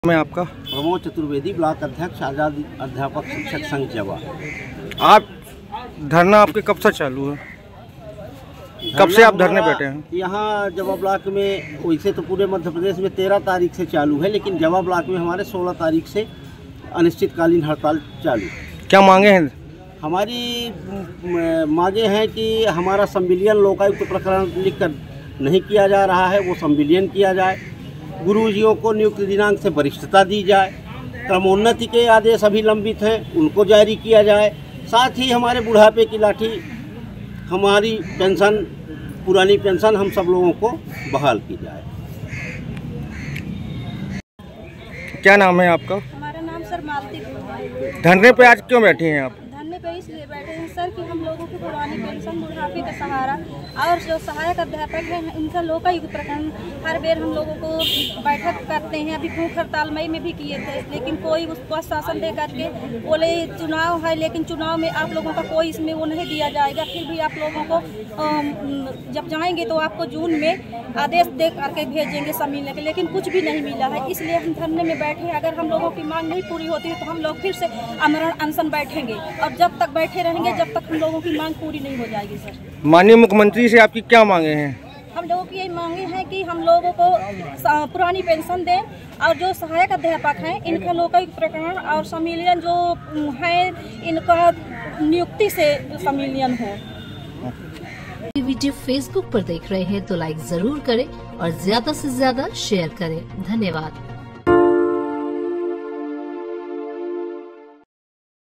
मैं आपका प्रमोद चतुर्वेदी, ब्लॉक अध्यक्ष, आजाद अध्यापक शिक्षक संघ जवा। आप धरना आपके कब से चालू है? कब से आप धरने बैठे हैं? यहाँ जवा ब्लॉक में वैसे तो पूरे मध्य प्रदेश में 13 तारीख से चालू है, लेकिन जवा ब्लॉक में हमारे 16 तारीख से अनिश्चितकालीन हड़ताल चालू। क्या मांगे हैं? हमारी मांगे हैं कि हमारा संविलियन लोकायुक्त प्रकरण लिखकर नहीं किया जा रहा है, वो संविलियन किया जाए। गुरुजियों को नियुक्ति दिनांक से वरिष्ठता दी जाए। क्रमोन्नति के आदेश अभी लंबित हैं, उनको जारी किया जाए। साथ ही हमारे बुढ़ापे की लाठी, हमारी पेंशन, पुरानी पेंशन हम सब लोगों को बहाल की जाए। क्या नाम है आपका? हमारा नाम सर मालती। धरने पे आज क्यों बैठे हैं आप? धरने पे इसलिए बैठे हैं सर कि हम लोगों की पुरानी पेंशन, बुढ़ापे का सहारा और जो सहायक अध्यापक हैं इनका लोकायुक्त प्रकरण हर बेर हम लोगों को बैठक करते हैं। अभी भूख हड़ताल मई में भी किए थे, लेकिन कोई उसको आश्वासन दे करके बोले चुनाव है, लेकिन चुनाव में आप लोगों का कोई इसमें वो नहीं दिया जाएगा। फिर भी आप लोगों को जब जाएंगे तो आपको जून में आदेश दे करके भेजेंगे सब मिलने के, लेकिन कुछ भी नहीं मिला है। इसलिए हम धरने में बैठे हैं। अगर हम लोगों की मांग नहीं पूरी होती है तो हम लोग फिर से आमरण अनशन बैठेंगे और जब तक बैठे रहेंगे जब तक हम लोगों की मांग पूरी नहीं हो जाएगी। सर, माननीय मुख्यमंत्री से आपकी क्या मांगे हैं? हम लोगों की यही मांगे हैं कि हम लोगों को पुरानी पेंशन दें और जो सहायक अध्यापक हैं इनका लोकायुक्त प्रकरण और संविलियन जो है इनका नियुक्ति से संविलियन हो। वीडियो फेसबुक पर देख रहे हैं तो लाइक जरूर करें और ज्यादा से ज्यादा शेयर करें। धन्यवाद।